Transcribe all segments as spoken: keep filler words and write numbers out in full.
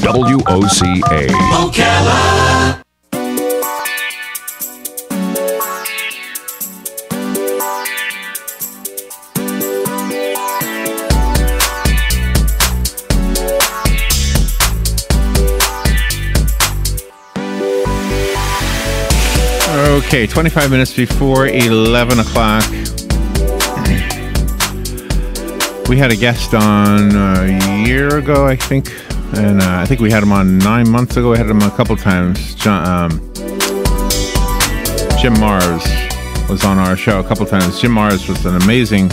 W O C A. Ocala. Okay, twenty-five minutes before eleven o'clock. We had a guest on a year ago, I think, and uh, I think we had him on nine months ago. We had him a couple times. John, um, Jim Marrs was on our show a couple times. Jim Marrs was an amazing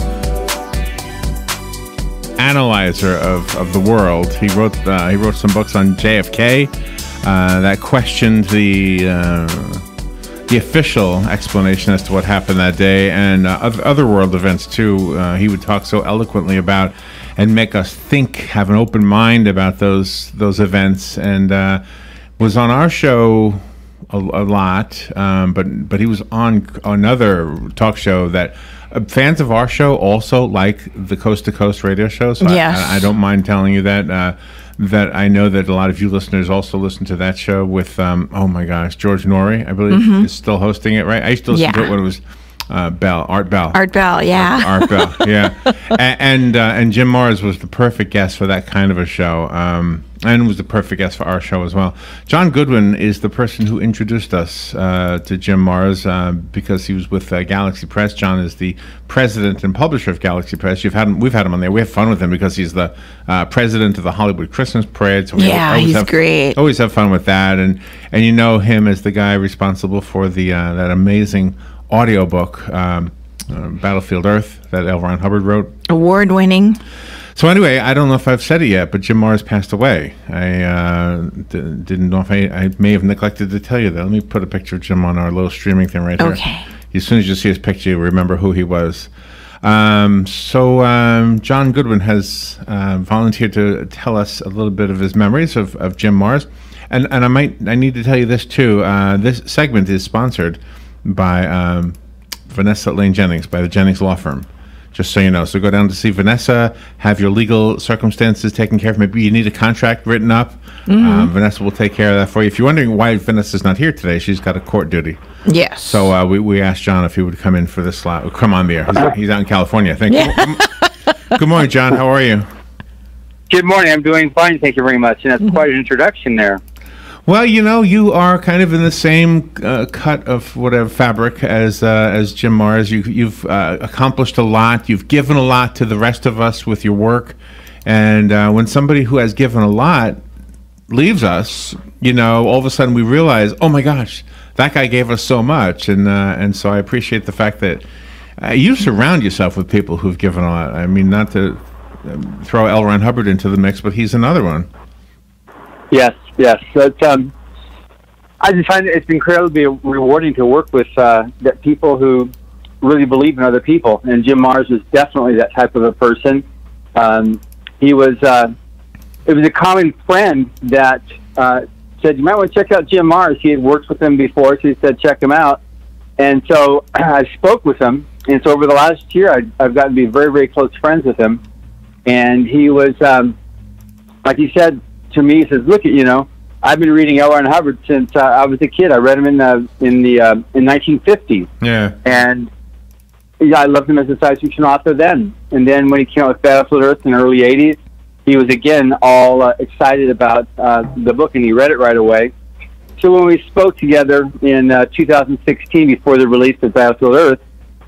analyzer of, of the world. He wrote uh, he wrote some books on J F K uh, that questioned the. Uh, the official explanation as to what happened that day, and uh, other world events too. Uh, he would talk so eloquently about and make us think, have an open mind about those those events, and uh, was on our show a, a lot. Um, but but he was on another talk show that uh, fans of our show also like, the Coast to Coast radio show. So yes. I, I don't mind telling you that. Uh, that I know that a lot of you listeners also listen to that show with, um, oh my gosh, George Norrie, I believe, mm-hmm. is still hosting it, right? I used to listen yeah. to it when it was uh, Bell, Art Bell. Art Bell, yeah. Art, Art Bell, yeah. A- and uh, and Jim Marrs was the perfect guest for that kind of a show, um, and was the perfect guest for our show as well. John Goodwin is the person who introduced us uh, to Jim Marrs uh, because he was with uh, Galaxy Press. John is the president and publisher of Galaxy Press. You've had him, we've had him on there. We have fun with him because he's the uh, president of the Hollywood Christmas Parade. So we yeah, always he's have, great. Always have fun with that, and and you know him as the guy responsible for the uh, that amazing audiobook, um, uh, Battlefield Earth, that L. Ron Hubbard wrote. Award-winning. So anyway, I don't know if I've said it yet, but Jim Marrs passed away. I uh, d- didn't know if I, I may have neglected to tell you that. Let me put a picture of Jim on our little streaming thing right okay. here. As soon as you see his picture, you remember who he was. Um, so um, John Goodwin has uh, volunteered to tell us a little bit of his memories of, of Jim Marrs. And and I might I need to tell you this too. Uh, this segment is sponsored by um, Vanessa Lane Jennings, by the Jennings Law Firm. Just so you know. So go down to see Vanessa, have your legal circumstances taken care of. Maybe you need a contract written up. Mm-hmm. Um, Vanessa will take care of that for you. If you're wondering why Vanessa's not here today, she's got a court duty. Yes. So uh, we, we asked John if he would come in for this slot. Come on there. He's, he's out in California, I think. Yeah. Good morning, John. How are you? Good morning. I'm doing fine. Thank you very much. And that's quite an introduction there. Well, you know, you are kind of in the same uh, cut of whatever fabric as uh, as Jim Marrs. You, you've uh, accomplished a lot. You've given a lot to the rest of us with your work. And uh, when somebody who has given a lot leaves us, you know, all of a sudden we realize, oh my gosh, that guy gave us so much. And uh, and so I appreciate the fact that uh, you surround yourself with people who've given a lot. I mean, not to um, throw L. Ron Hubbard into the mix, but he's another one. Yes. Yes, but, um, I just find it's incredibly rewarding to work with uh, that people who really believe in other people, and Jim Marrs was definitely that type of a person. Um, he was, uh, it was a common friend that uh, said, you might want to check out Jim Marrs. He had worked with him before, so he said, check him out. And so I spoke with him, and so over the last year, I, I've gotten to be very, very close friends with him. And he was, um, like he said, to me, he says, "Look at you know, I've been reading L. Ron Hubbard since uh, I was a kid. I read him in the in the uh, in nineteen fifties. Yeah, and yeah, I loved him as a science fiction author then. And then when he came out with Battlefield Earth in the early eighties, he was again all uh, excited about uh, the book, and he read it right away. So when we spoke together in uh, two thousand sixteen, before the release of Battlefield Earth,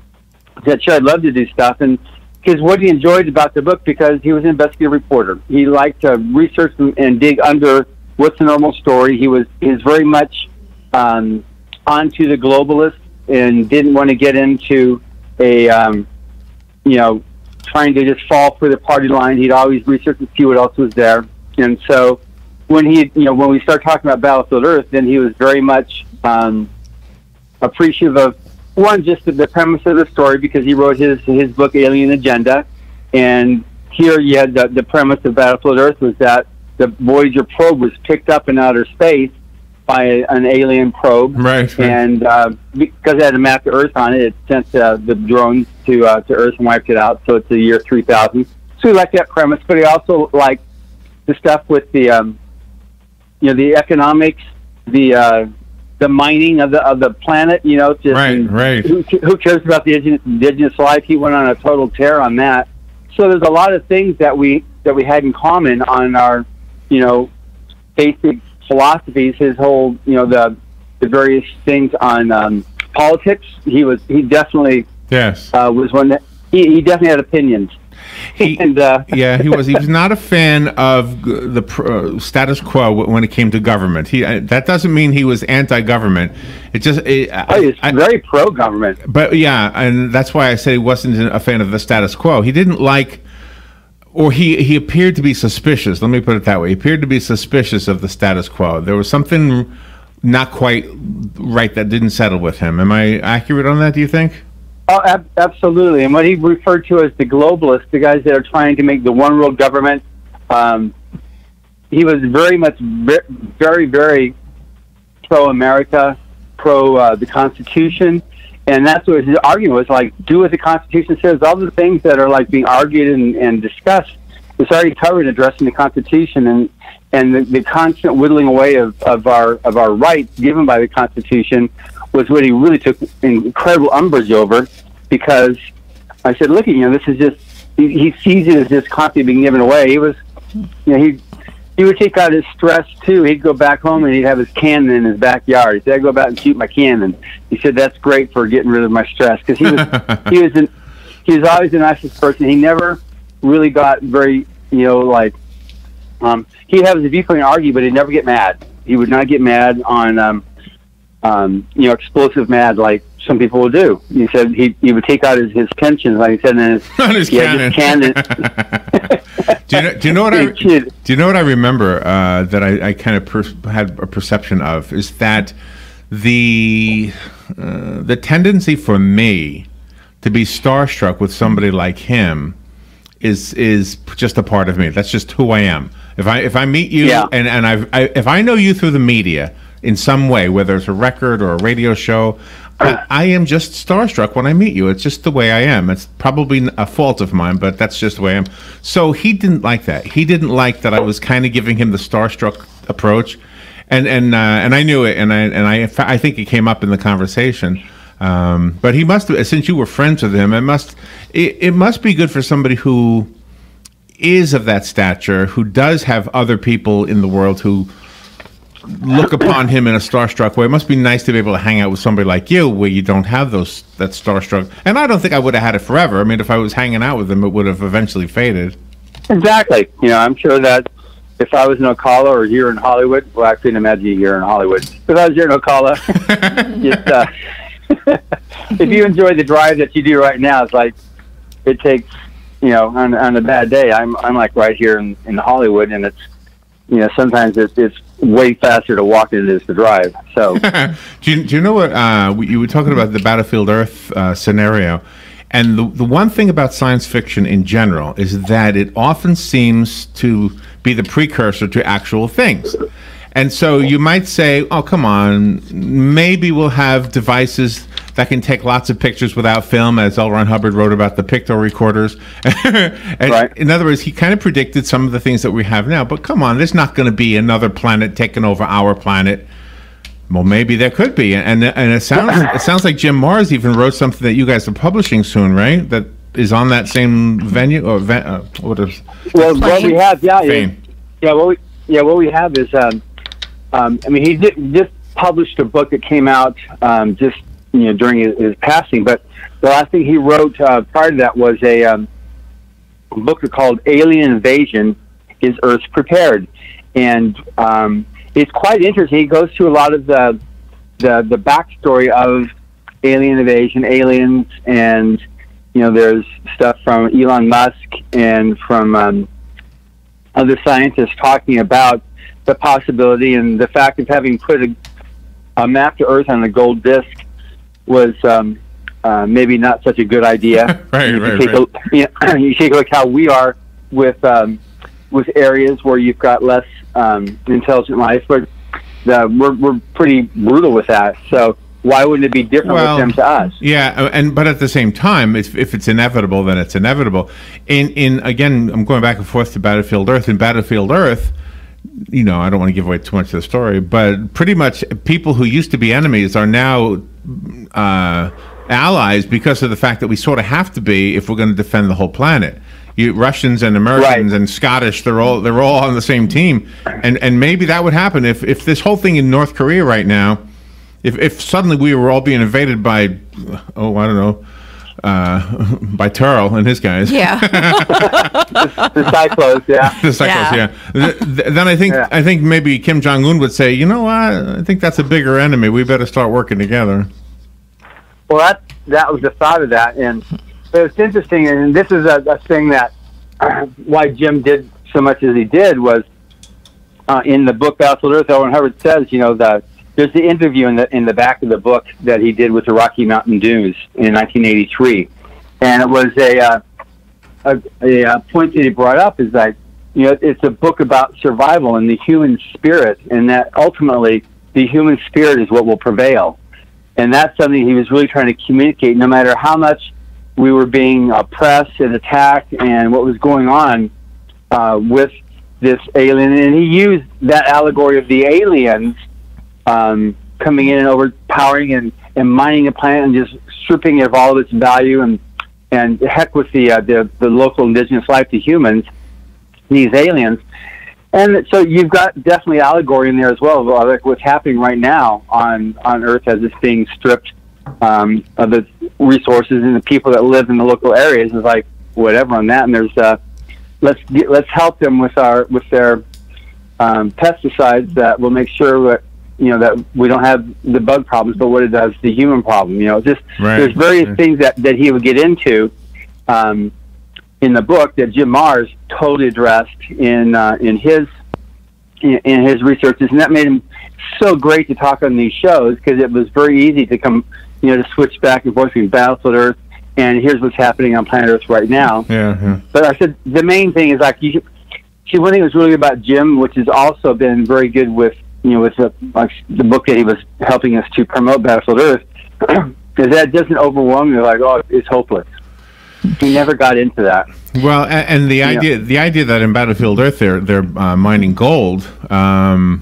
he said, "Sure, I'd love to do stuff." And because what he enjoyed about the book, because he was an investigative reporter, he liked to research and, and dig under what's the normal story. He was he was very much um, onto the globalists and didn't want to get into a um, you know trying to just fall for the party line. He'd always research and see what else was there. And so when he you know when we started talking about Battlefield Earth, then he was very much um, appreciative of, one, just the, the premise of the story, because he wrote his his book Alien Agenda, and here you had the, the premise of Battlefield Earth was that the Voyager probe was picked up in outer space by a, an alien probe, right? right. And uh, because it had a map of Earth on it, it sent uh, the drones to uh, to Earth and wiped it out. So it's the year three thousand. So he liked that premise, but he also liked the stuff with the um, you know, the economics, the uh, the mining of the of the planet. You know, just right, right. Who, who cares about the indigenous, indigenous life? He went on a total tear on that. So there's a lot of things that we that we had in common on our, you know, basic philosophies. His whole, you know, the the various things on um, politics. He was he definitely yes uh, was one that he, he definitely had opinions. He, and uh, yeah, he was. He was not a fan of g- the pr- uh, status quo w- when it came to government. He uh, that doesn't mean he was anti-government. It just it, oh, he's I, very pro-government. But yeah, and that's why I said he wasn't a fan of the status quo. He didn't like, or he he appeared to be suspicious. Let me put it that way. He appeared to be suspicious of the status quo. There was something not quite right that didn't settle with him. Am I accurate on that? Do you think? Oh, ab- absolutely. And what he referred to as the globalists, the guys that are trying to make the one world government, um, he was very much, very, very pro-America, pro uh, the Constitution. And that's what his argument was, like, do what the Constitution says. All the things that are, like, being argued and, and discussed, it's already covered in addressing the Constitution. And, and the, the constant whittling away of, of, our, of our rights given by the Constitution was what he really took incredible umbrage over, because I said, look, you know, this is just, he, he sees it as just constantly being given away. He was, you know, he he would take out his stress too. He'd go back home and he'd have his cannon in his backyard. He said, I go back and shoot my cannon. He said, that's great for getting rid of my stress, because he was, he was, an, he was always the nicest person. He never really got very, you know, like, um, he'd have his viewpoint and argue, but he'd never get mad. He would not get mad on, um, Um, you know, explosive mad like some people will do. He said he he would take out his, his pensions, like he said, in his, on his yeah, cannon. His cannon. do you know? Do you know what I? Do you know what I remember uh, that I, I kind of per- had a perception of is that the uh, the tendency for me to be starstruck with somebody like him is is just a part of me. That's just who I am. If I if I meet you yeah. and and I've, I if I know you through the media in some way, whether it's a record or a radio show, I, I am just starstruck when I meet you. It's just the way I am. It's probably a fault of mine, but that's just the way I am. So he didn't like that. He didn't like that I was kind of giving him the starstruck approach, and and uh, and I knew it, and I and I I think it came up in the conversation. Um, but he must have, since you were friends with him, it must it, it must be good for somebody who is of that stature, who does have other people in the world who look upon him in a starstruck way. It must be nice to be able to hang out with somebody like you where you don't have those that starstruck. And I don't think I would have had it forever. I mean, if I was hanging out with him, it would have eventually faded. Exactly. You know, I'm sure that if I was in Ocala or here in Hollywood, well, I couldn't imagine you here in Hollywood. If I was here in Ocala, just, uh, if you enjoy the drive that you do right now, it's like it takes, you know, on, on a bad day, I'm I'm like right here in, in Hollywood, and it's, you know, sometimes it's, it's way faster to walk than it is to drive. So, do, you, do you know what uh, you were talking about the Battlefield Earth uh, scenario? And the the one thing about science fiction in general is that it often seems to be the precursor to actual things. And so you might say, oh, come on, maybe we'll have devices that can take lots of pictures without film, as L. Ron Hubbard wrote about the picto recorders. And right. In other words, he kind of predicted some of the things that we have now. But come on, there's not going to be another planet taking over our planet. Well, maybe there could be. And and it sounds it sounds like Jim Mars even wrote something that you guys are publishing soon, right? That is on that same venue or ven- uh, what is? Well, what we have, yeah, yeah, Fame. yeah. What we yeah, what we have is, um, um, I mean, he did, just published a book that came out um, just you know during his, his passing. But the last thing he wrote uh, prior to that was a, um, a book called "Alien Invasion: Is Earth Prepared?" And um, it's quite interesting. He goes through a lot of the the the backstory of alien invasion, aliens, and you know, there's stuff from Elon Musk and from um, other scientists talking about the possibility and the fact of having put a, a map to Earth on a gold disc was um, uh, maybe not such a good idea. right, you right, take right. A, you, know, you take a look how we are with um, with areas where you've got less um, intelligent life, but the, we're we're pretty brutal with that. So why wouldn't it be different Well, with them to us? Yeah, and but at the same time, if, if it's inevitable, then it's inevitable. In in again, I'm going back and forth to Battlefield Earth. In Battlefield Earth, you know, I don't want to give away too much of the story, but pretty much people who used to be enemies are now uh, allies because of the fact that we sort of have to be if we're going to defend the whole planet. You, Russians and Americans Right. and Scottish, they're all they're all on the same team, and and maybe that would happen if if this whole thing in North Korea right now, if if suddenly we were all being invaded by, oh I don't know, uh, by Turl and his guys. Yeah. The Cyclones, yeah. The Cyclones, Yeah. yeah. Th- th- then I think Yeah. I think maybe Kim Jong Un would say, you know what, I think that's a bigger enemy. We better start working together. Well, that that was the thought of that, and but it's interesting, and this is a, a thing that uh, why Jim did so much as he did was uh, in the book Battlefield Earth. Owen Hubbard says, you know, the there's the interview in the in the back of the book that he did with the Rocky Mountain Dunes in nineteen eighty-three, and it was a uh, a, a, a point that he brought up is that you know it's a book about survival and the human spirit, and that ultimately the human spirit is what will prevail. And that's something he was really trying to communicate, no matter how much we were being oppressed and attacked and what was going on uh, with this alien. And he used that allegory of the aliens um, coming in and overpowering and, and mining the planet and just stripping it of all of its value and, and heck with the, uh, the, the local indigenous life, the humans, these aliens. And so you've got definitely allegory in there as well, like what's happening right now on, on Earth as it's being stripped um, of its resources, and the people that live in the local areas is like whatever on that. And there's uh, let's get, let's help them with our with their um, pesticides that will make sure that you know that we don't have the bug problems, but what it does the human problem. You know, just Right. there's various Yeah. things that, that he would get into. Um, in the book that Jim Marrs totally addressed in uh, in his in, in his researches, and that made him so great to talk on these shows because it was very easy to come, you know, to switch back and forth between Battlefield Earth and here's what's happening on planet Earth right now. Yeah, yeah. But I said the main thing is like you see one thing that was really good about Jim, which has also been very good with you know with the like the book that he was helping us to promote Battlefield Earth, is that it doesn't overwhelm you like oh it's hopeless. He never got into that. Well, and, and the idea the idea that in Battlefield Earth they're they're uh, mining gold. Um,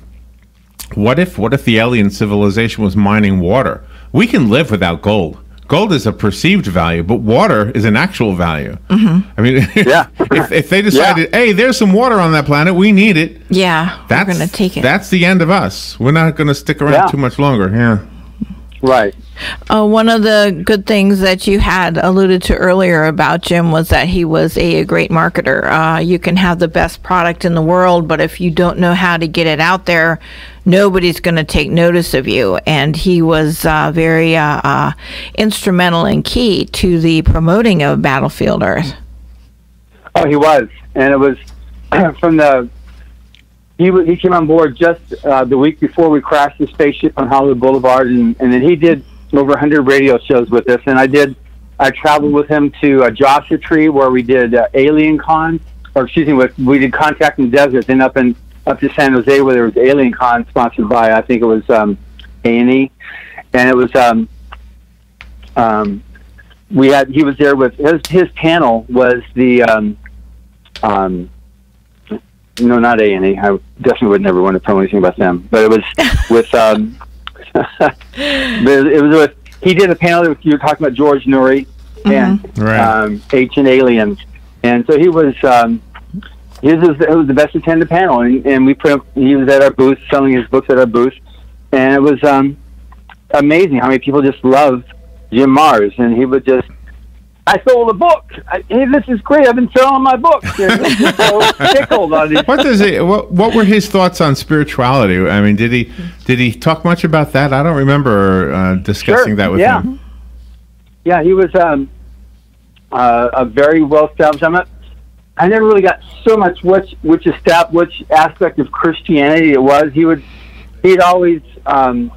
what if what if the alien civilization was mining water? We can live without gold. Gold is a perceived value, but water is an actual value. Mm-hmm. I mean, Yeah. if, if they decided, hey, there's some water on that planet, we need it. Yeah. That's we're going to take it. That's the end of us. We're not going to stick around Yeah. too much longer. Yeah. Right. Uh, one of the good things that you had alluded to earlier about Jim was that he was a, a great marketer. Uh, you can have the best product in the world, but if you don't know how to get it out there, nobody's going to take notice of you. And he was uh, very uh, uh, instrumental and key to the promoting of Battlefield Earth. Oh, he was, and it was from the. He w- he came on board just uh, the week before we crashed the spaceship on Hollywood Boulevard, and, and then he did over one hundred radio shows with us. And I did, I traveled with him to uh, Joshua Tree where we did uh, Alien Con, or excuse me, with, we did Contact in the Desert, then up in up to San Jose where there was Alien Con sponsored by I think it was um, A and E, and it was um, um, we had he was there with his his panel was the um, um, no, not A and E. I definitely would never want to tell anything about them. But it was with, um, but it was with, he did a panel that you were talking about George Noory and Right. um, Ancient Aliens. And so he was, um, his was, it was the best attended panel. And, and we put him, he was at our booth, selling his books at our booth. And it was um, amazing how many people just loved Jim Marrs. And he would just, I sold a book. I, hey, this is great. I've been selling my books. And he was so tickled on it. What does he? What, what were his thoughts on spirituality? I mean, did he did he talk much about that? I don't remember uh, discussing Sure, that with yeah. him. Yeah, he was um, uh, a very well established. I'm not, I never really got so much which which estab- which aspect of Christianity it was. He would he'd always um,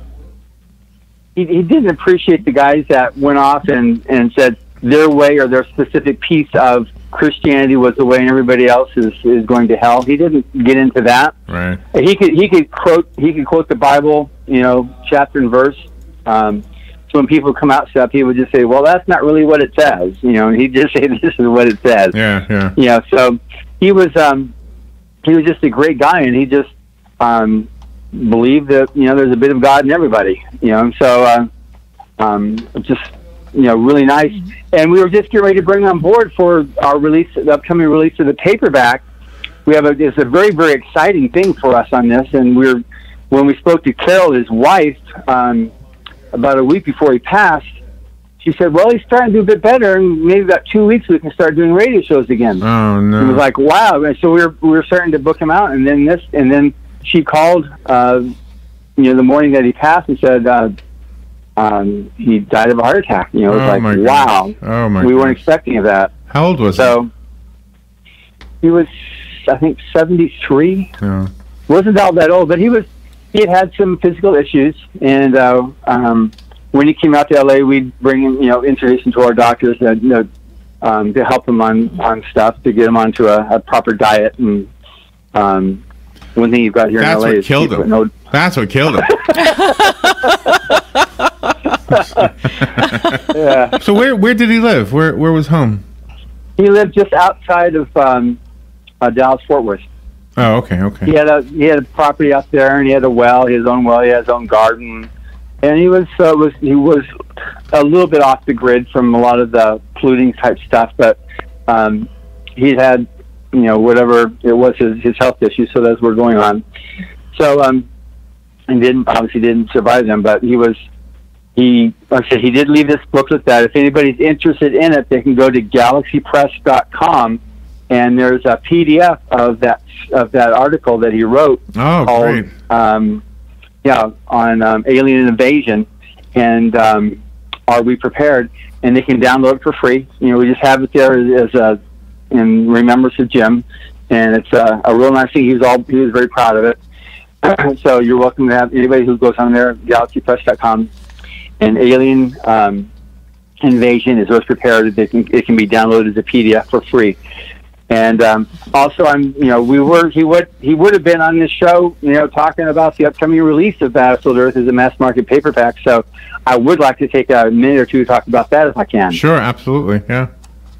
he he didn't appreciate the guys that went off and and said their way or their specific piece of Christianity was the way and everybody else is, is going to hell. He didn't get into that. Right. He could he could quote he could quote the Bible, you know, chapter and verse. Um, so when people come out stuff, he would just say, "Well, that's not really what it says," you know. And he'd just say, "This is what it says." Yeah, yeah. You know, so he was um, he was just a great guy, and he just um, believe that, you know, there's a bit of God in everybody, you know, and so uh, um, just, you know, really nice. And we were just getting ready to bring on board for our release, the upcoming release of the paperback. We have a, it's a very, very exciting thing for us on this. And we're, when we spoke to Carol, his wife, um, about a week before he passed, she said, well, he's starting to do a bit better, and maybe about two weeks we can start doing radio shows again. Oh, no. It was like, wow. And so we were, we were starting to book him out. And then this, and then she called, uh, you know, the morning that he passed and said, uh, um, he died of a heart attack. You know, it was Oh, like, my wow. goodness. Oh, my we weren't goodness. expecting that. How old was So he was, I think, seventy-three. he? Yeah. Wasn't all that old, but he was, he had had some physical issues. And uh, um, when he came out to L A, we'd bring him, you know, introduce him to our doctors that, you know, um, to help him on, on stuff, to get him onto a, a proper diet. And um, one thing you've got here That's in L A what is killed people him. know- That's what killed him. yeah. So where where did he live? Where where was home? He lived just outside of um, uh, Dallas Fort Worth. Oh, okay, okay. He had a he had a property up there, and he had a well, his own well, he had his own garden, and he was uh, was he was a little bit off the grid from a lot of the polluting type stuff, but um, he had, you know, whatever it was, his his health issues, so those were going on. So um, and didn't obviously didn't survive them, but he was. He, like I said, he did leave this booklet that if anybody's interested in it, they can go to galaxy press dot com, and there's a P D F of that of that article that he wrote Oh, called, great. um, yeah, on um, alien invasion, and um, Are We Prepared? And they can download it for free. You know, we just have it there as a in remembrance of Jim, and it's a, a real nice thing. He was all he was very proud of it. So you're welcome to have anybody who goes on there, galaxy press dot com. And Alien um, Invasion is what's prepared. It can, it can be downloaded as a P D F for free. And um, also, I'm you know we were he would he would have been on this show, you know, talking about the upcoming release of Battlefield Earth as a mass market paperback. So I would like to take a minute or two to talk about that if I can. Sure, absolutely, yeah.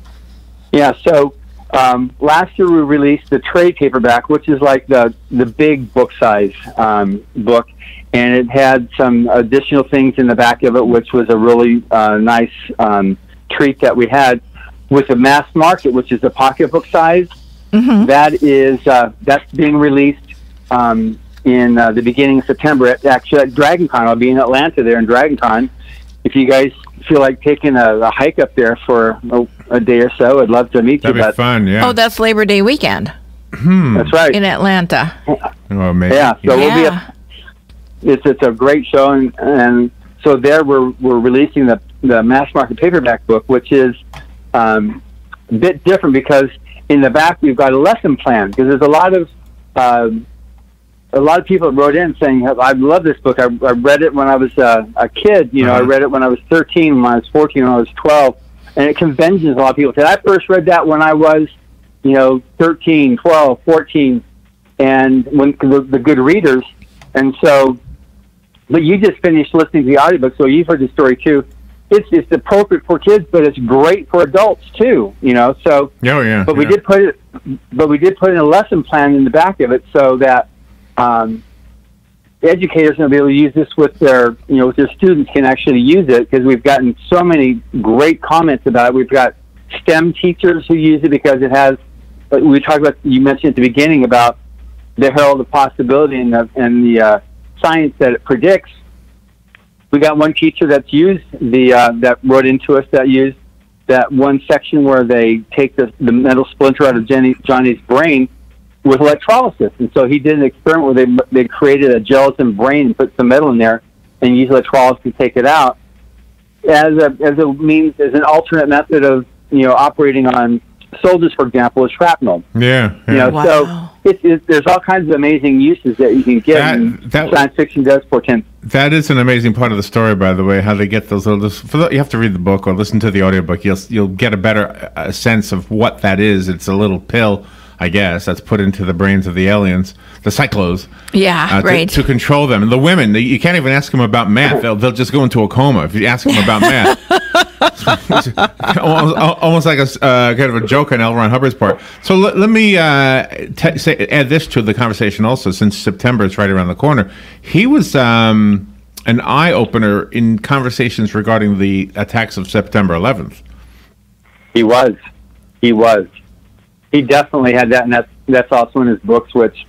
Yeah. So um, last year we released the trade paperback, which is like the the big book size um, book. And it had some additional things in the back of it, which was a really uh, nice um, treat that we had. With the mass market, which is the pocketbook size, Mm-hmm. that is uh, that's being released um, in uh, the beginning of September. At, actually, at DragonCon, I'll be in Atlanta there in DragonCon. If you guys feel like taking a, a hike up there for a, a day or so, I'd love to meet That'd you. be But fun, yeah. Oh, that's Labor Day weekend that's right. in Atlanta. Oh, maybe. Yeah, so we'll be. Yeah. A, it's it's a great show, and, and so there we're we're releasing the the mass market paperback book, which is um, a bit different because in the back we've got a lesson plan, because there's a lot of uh, a lot of people that wrote in saying, I love this book. I, I read it when I was uh, a kid. You know, Uh-huh. I read it when I was thirteen, when I was fourteen, when I was twelve, and it conventions a lot of people. Said I first read that when I was, you know, thirteen, twelve, fourteen, and when the, the good readers, and so. But you just finished listening to the audiobook, so you've heard the story too. It's it's appropriate for kids, but it's great for adults too. You know, so. Oh, yeah. But we yeah. did put it, but we did put in a lesson plan in the back of it so that um, the educators will be able to use this with their, you know, with their students can actually use it, because we've gotten so many great comments about it. We've got STEM teachers who use it because it has. But we talked about, you mentioned at the beginning about the herald of possibility and the and the uh, science that it predicts. We got one teacher that's used the uh, that wrote into us that used that one section where they take the, the metal splinter out of Jenny, Johnny's brain with electrolysis. And so he did an experiment where they they created a gelatin brain and put some metal in there and used electrolysis to take it out as a as a means as an alternate method of, you know, operating on soldiers, for example, with shrapnel. Yeah, yeah. You know, Wow. so it, it, there's all kinds of amazing uses that you can get. That- and that- science fiction does portend. That is an amazing part of the story, by the way, how they get those little. For the, you have to read the book or listen to the audiobook. You'll you'll get a better uh, sense of what that is. It's a little pill, I guess, that's put into the brains of the aliens, the cyclos. Yeah, uh, to, right. to control them. And the women, you can't even ask them about math. They'll they'll just go into a coma if you ask them about math. almost, almost like a uh, kind of a joke on L. Ron Hubbard's part. So let, let me uh, t- say, add this to the conversation also, since September is right around the corner. He was um, an eye-opener in conversations regarding the attacks of September eleventh. He was. He was. He definitely had that, and that's, that's also in his books, which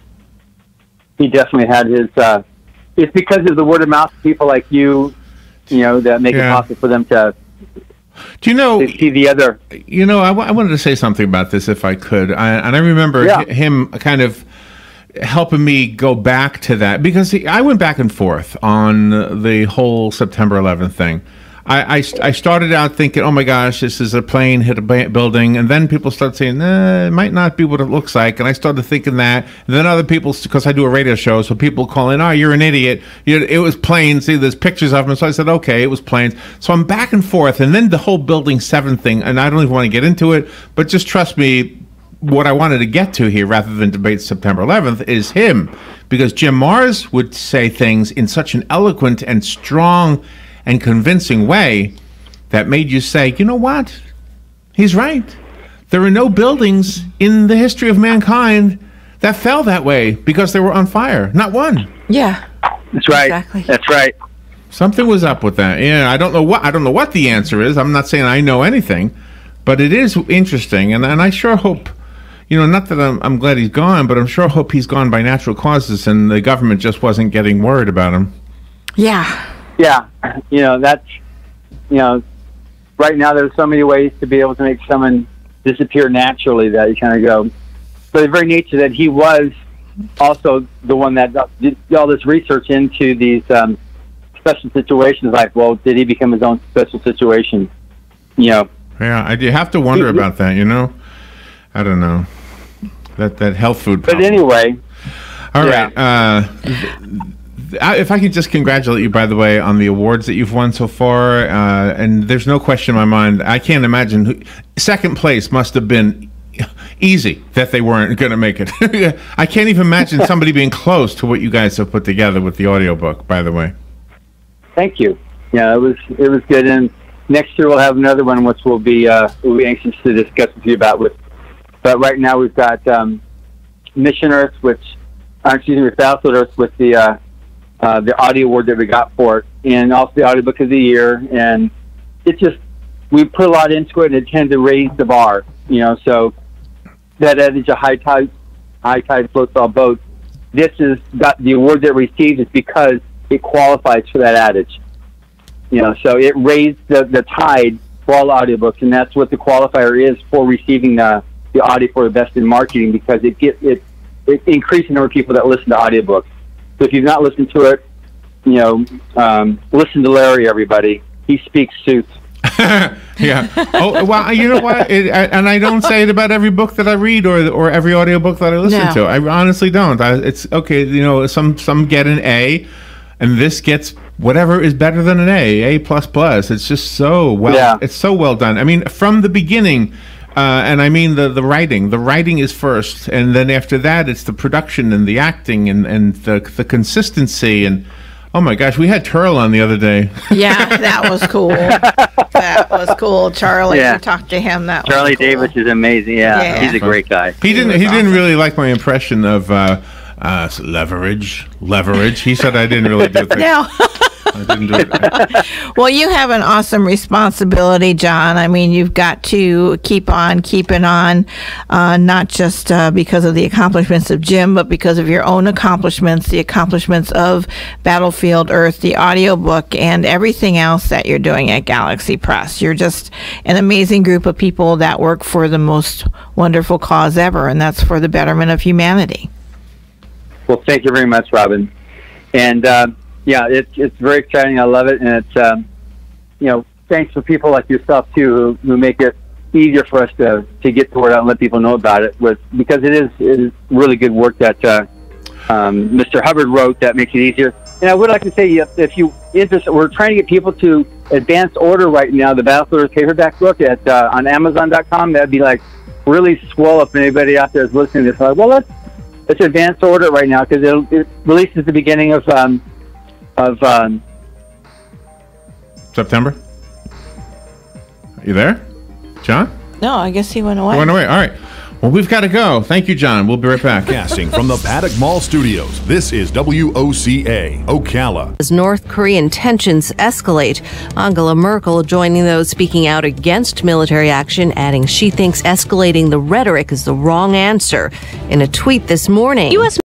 he definitely had his... Uh, it's because of the word of mouth, people like you, you know, that make yeah. it possible for them to... Do you know? To see the other. You know, I, w- I wanted to say something about this if I could. I, and I remember yeah. h- him kind of helping me go back to that, because he, I went back and forth on the whole September eleventh thing. I, I, I started out thinking, oh my gosh, this is a plane hit a ba- building. And then people start saying, nah, it might not be what it looks like. And I started thinking that. And then other people, because I do a radio show, so people call in, oh, you're an idiot. You, it was planes. See, there's pictures of them. So I said, okay, it was planes. So I'm back and forth. And then the whole Building seven thing, and I don't even want to get into it, but just trust me, what I wanted to get to here, rather than debate September eleventh, is him. Because Jim Marrs would say things in such an eloquent and strong and convincing way that made you say, you know what? He's right. There are no buildings in the history of mankind that fell that way because they were on fire. Not one. Yeah. That's right. Exactly. That's right. Something was up with that. Yeah, I don't know what I don't know what the answer is. I'm not saying I know anything, but it is interesting, and, and I sure hope, you know, not that I'm I'm glad he's gone, but I'm sure hope he's gone by natural causes and the government just wasn't getting word about him. Yeah. Yeah, you know, that's, you know, right now there's so many ways to be able to make someone disappear naturally that you kind of go, but the very nature that he was also the one that did all this research into these um, special situations, like, well, did he become his own special situation? You know. Yeah, I do have to wonder he, about that, you know. I don't know. That, that health food problem. But anyway. All yeah. right. Uh, if I could just congratulate you, by the way, on the awards that you've won so far, uh, and there's no question in my mind. I can't imagine who, second place must have been easy that they weren't going to make it. I can't even imagine somebody being close to what you guys have put together with the audiobook. By the way, thank you. Yeah, it was it was good, and next year we'll have another one, which we'll be uh, we'll be anxious to discuss with you about. With, but right now we've got um, Mission Earth, which uh, excuse me, Battlefield Earth, with the uh, Uh, the audio award that we got for it, and also the audiobook of the year. And it just, we put a lot into it, and it tended to raise the bar, you know. So that adage, a high tide, high tide floats all boats. This is got the award that it received is because it qualifies for that adage, you know. So it raised the, the tide for all audiobooks, and that's what the qualifier is for receiving the the audio for the best in marketing, because it get it it increases the number of people that listen to audiobooks. So if you've not listened to it, you know, um, listen to Larry, everybody. He speaks sooth. Yeah. Oh, well, you know what? It, I, and I don't say it about every book that I read or or every audiobook that I listen no. to. I honestly don't. I, it's okay, you know, some some get an A, and this gets whatever is better than an A, A plus plus. It's just so well. Yeah. It's so well done. I mean, from the beginning. Uh, and I mean the, the writing. The writing is first, and then after that, it's the production and the acting and, and the the consistency. And oh my gosh, we had Turl on the other day. Yeah, that was cool. That was cool. Charlie, yeah. we talked to him. That Charlie was cool. Davis is amazing. Yeah, yeah. he's a great guy. He didn't. He, he didn't awesome. really like my impression of uh, uh, leverage. Leverage. He said I didn't really do it. No. I didn't do it. Well, you have an awesome responsibility, John. I mean, you've got to keep on keeping on, uh, not just uh, because of the accomplishments of Jim, but because of your own accomplishments, the accomplishments of Battlefield Earth, the audiobook, and everything else that you're doing at Galaxy Press. You're just an amazing group of people that work for the most wonderful cause ever, and that's for the betterment of humanity. Well, thank you very much, Robin. And, uh, yeah, it's it's very exciting. I love it, and it's um, you know, thanks for people like yourself too who, who make it easier for us to, to get the word out and let people know about it. With because it is it is really good work that uh, um, Mister Hubbard wrote that makes it easier. And I would like to say, if you interested, we're trying to get people to advance order right now the Battlefield Earth paperback book at uh, on Amazon dot com. That'd be like really swell if anybody out there is listening to this. Like, well, let's let's advance order it right now because it releases the beginning of. Um, Of um, September? You there, John? No, I guess he went away. He went away. All right. Well, we've got to go. Thank you, John. We'll be right back. Casting from the Paddock Mall Studios, this is W O C A, Ocala. As North Korean tensions escalate, Angela Merkel joining those speaking out against military action, adding she thinks escalating the rhetoric is the wrong answer. In a tweet this morning, U S